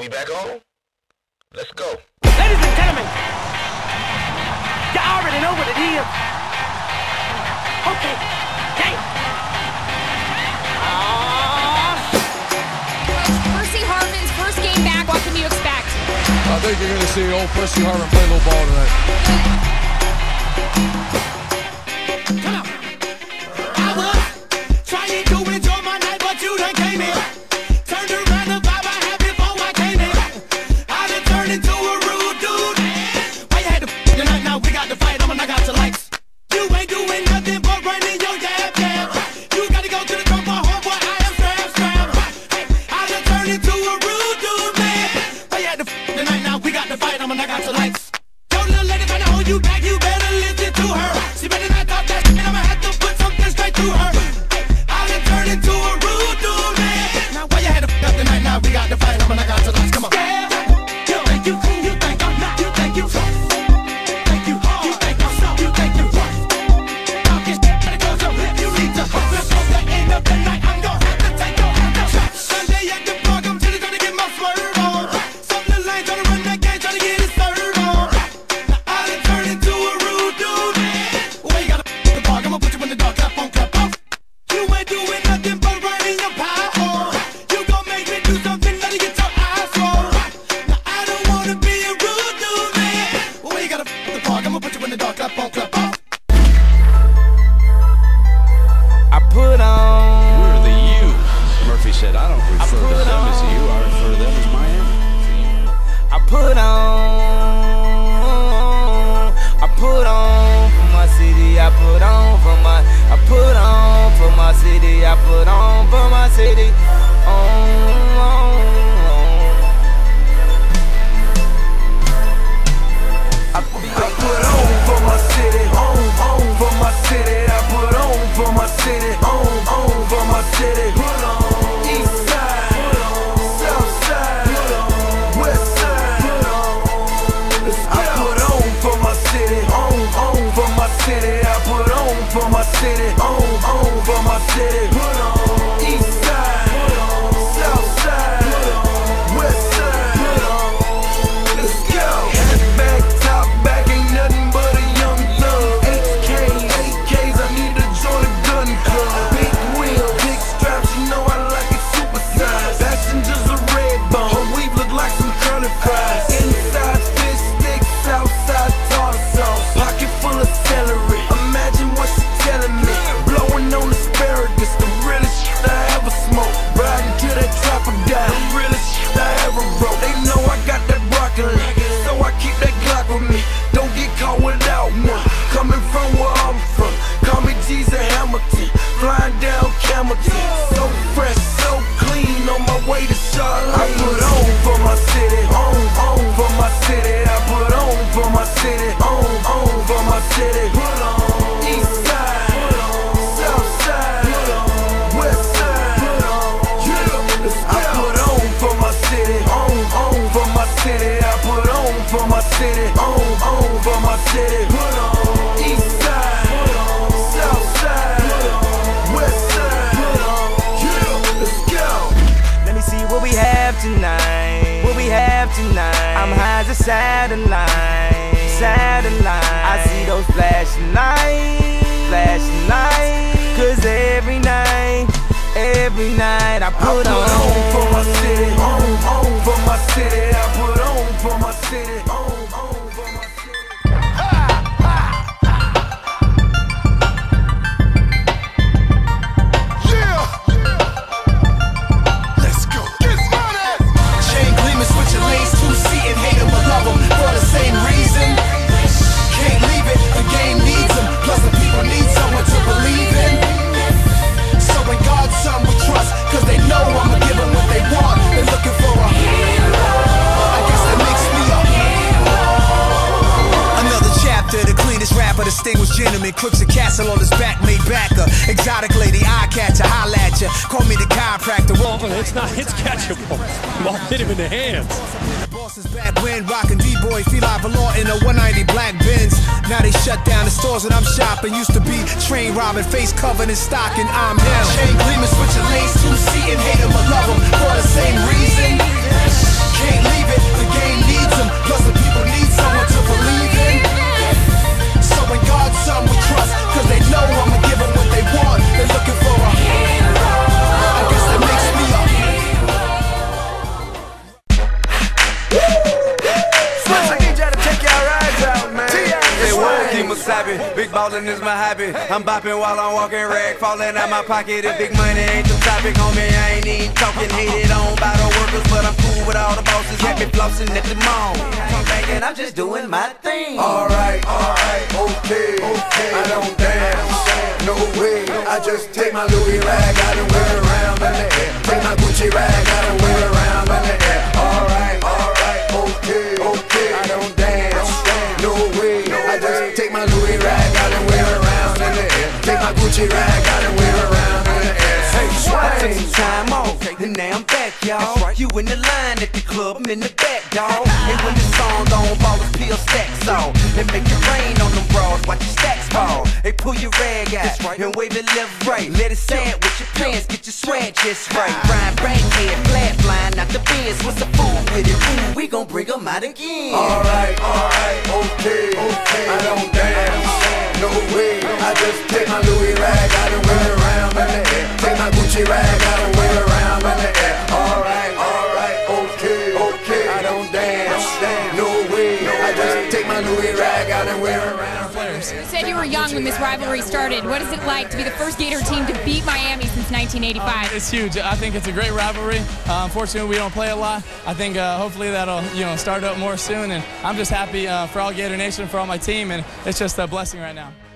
we back on? Let's go. Ladies and gentlemen, you already know what it is. Okay, damn. Percy Harvin's first game back, what can you expect? I think you're going to see old Percy Harvin play a little ball tonight. Come on. I was trying to enjoy my night, but you done came in. Turned around the vibe I had before I came in. I done turned into a rude dude. Why you had to the night? Now we got to fight, I'ma knock out your lights. You ain't doing nothing but running your jab. You gotta go to the drum, my homeboy, I am strap. Hey, I done turned into a rude dude, man. Why you had to the night? Now we got to fight, I'ma knock out your lights. Yo, little lady trying to hold you back, you better listen to her. She better not talk that shit, I'ma have to put something straight to her. I done turned into a rude dude, man. Now why you had to up the night? Now we got to fight, I'ma knock out your lights. Come on. Yeah, you think I'm not, you think you tough. You think I'm soft, you think you rough. Talking shit, gotta go so if you need to hustle. Before the end of the night, I'm gonna have to take your ass. Sunday at the park, I'm chilling, trying to get my swerve on. Some little lane trying to run that game, trying to get his serve on. Now I done turned into a rude dude, man. Well, you gotta the park, I'ma put you in the dark, clap on, clap off. You ain't doing nothing but running your power. You gon' make me do something, let it get your eyes roll. Now I don't wanna be a rude dude, man. Well, you gotta the park, I'ma put you in the dark, clap on, clap off. I put on. We're the you. Murphy said, I don't refer to them as you, I refer to them as Miami. I put on for my city. I put on for my city. I put on for my city. I put on for my city, on for my city. I put on for my city, on for my city. Put on east side, south side, west side. I put on for my city, on for my city. I put on for my city, on for my city. Put on east side, south side, west side. Let's go. Back, top back, ain't nothing but a young thug. AKs, I need to join a gun club. Big wheel, big straps, you know I like it super size. Passengers a red bone, her weave look like some curly fries. Inside fish sticks, outside tartar sauce. Pocket full of celery, imagine what she telling me. Blowing on asparagus, the realest shit I ever smoked. Riding to that trapper guy, the realest shit I ever wrote. They know I got that broccoli, so I keep that Glock with me. Don't get caught without one. Coming from where I'm from, call me Jesus Hamilton. Flying down Camelton, so fresh, so clean, on my way to Charlotte. I put on for my city, on for my city. I put on for my city, on for my city. Put on east side, south side, west side. I put on for my city, on for my city. I put on for my city, on for my city. Put on east side, south side, west side. Let's go. Let me see what we have tonight. What we have tonight. I'm high as a satellite. I see those flashing lights. Cause every night I put on for my city, on for my city. I put on for my city, on for my city. Let's go. Get money. Chain gleaming, switching lanes, two-seating, hate 'em or love 'em for the same reason. Can't leave it, the game needs 'em. Plus the people need someone to believe in. So in God's son we trust, cause they know I'ma give 'em what they want. They're looking for a hero. I guess that makes me a hero. Another chapter, the cleanest rapper, distinguished gentleman, crooks a castle on his back, made backer. Exotic lady, eye catcher, holla at ya. Call me the chiropractor. It's not, it's catchable. Ball hit him in the hands. Boss is back when rockin' D-boy, feel like Valor in a 190 black Benz. Now they shut down the stores that I'm shopping. Used to be train robbing, face covered in stocking. I'm him. Chain gleaming, switching lanes, two-seating, hate 'em or love 'em for the same reason. Can't leave it, the game needs them. Plus the people need someone to believe in. So in God's son we trust, cause they know I'ma give them what they want. They're looking for a hero. I guess that makes me a big ballin' is my hobby. I'm bopping while I'm walking, rag falling out my pocket. If big money ain't the topic, homie, I ain't even talking. Hated on by the workers, but I'm cool with all the bosses. Happy flossing at the mall. I'm thinking I'm just doing my thing. Alright, okay, I don't dance, no way. I just take my Louis rag out and wear it around in the air. Take my Gucci rag out and wear it around in the air. Alright, okay, I don't dance, no way. I just take my Louis rag out and wear it around in the air. Take my Gucci rag out and wear it around in the air. Hey, I took some time off, and now I'm back, y'all. You in the line at the club, I'm in the back, dawg. And when the song on, ballers peel stacks off. And make it rain on them bras, watch your stacks fall. Hey, pull your rag out, and wave it left, right. Let it sand with your pants, get your swag just right. Ryan Brankhead, flat flying out the biz. What's the fool with it? Ooh, we gon' bring them out again. Alright, okay, I don't dance, no way. I just take my Louis rag out and wear it around in the air. Take my Gucci rag out and wear it around in the air. Alright, okay, I don't dance, no way. I just take my Louis rag out and wear it around. You said you were young when this rivalry started. What is it like to be the first Gator team to beat Miami since 1985? It's huge. I think it's a great rivalry. Unfortunately, we don't play a lot. I think hopefully that'll start up more soon. And I'm just happy for all Gator Nation, for all my team, and it's just a blessing right now.